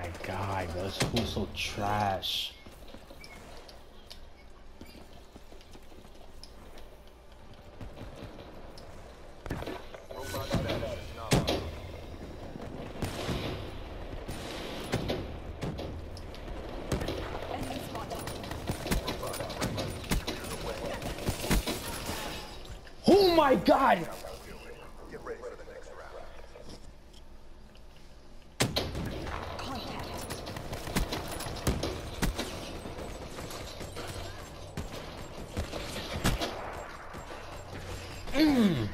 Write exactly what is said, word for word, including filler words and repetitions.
my god, this fool's so trash. Oh my god! Get ready for the next round. Mm.